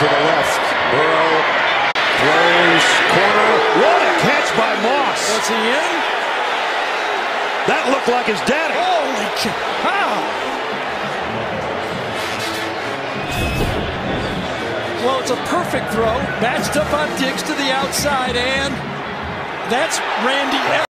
to the left. Burrow throws corner. What a catch by Moss. Was he in? That looked like his daddy. Holy cow! Well, it's a perfect throw. Matched up on Diggs to the outside, and that's Randy.